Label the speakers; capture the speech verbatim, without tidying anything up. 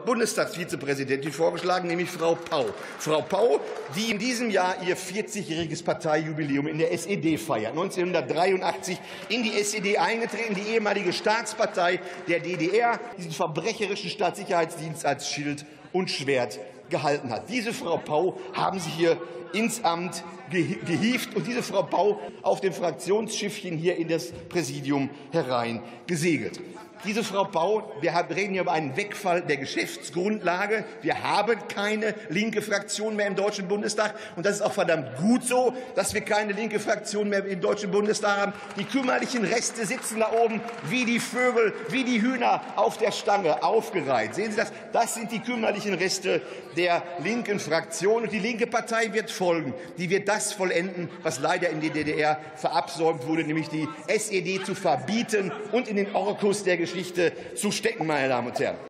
Speaker 1: Bundestagsvizepräsidentin vorgeschlagen, nämlich Frau Pau. Frau Pau, die in diesem Jahr ihr vierzigjähriges Parteijubiläum in der S E D feiert. neunzehnhundertdreiundachtzig in die S E D eingetreten, die ehemalige Staatspartei der D D R, diesen verbrecherischen Staatssicherheitsdienst als Schild und Schwert gehalten hat. Diese Frau Pau haben Sie hier ins Amt gehievt und diese Frau Pau auf dem Fraktionsschiffchen hier in das Präsidium hereingesegelt. Diese Frau Pau, wir reden hier über einen Wegfall der Geschäftsgrundlage. Wir haben keine linke Fraktion mehr im Deutschen Bundestag. Und das ist auch verdammt gut so, dass wir keine linke Fraktion mehr im Deutschen Bundestag haben. Die kümmerlichen Reste sitzen da oben wie die Vögel, wie die Hühner auf der Stange aufgereiht. Sehen Sie das? Das sind die kümmerlichen Reste der linken Fraktion. Und die linke Partei wird folgen. Die wird das vollenden, was leider in die D D R verabsäumt wurde, nämlich die S E D zu verbieten und in den Orkus der Geschichte zu stecken, meine Damen und Herren.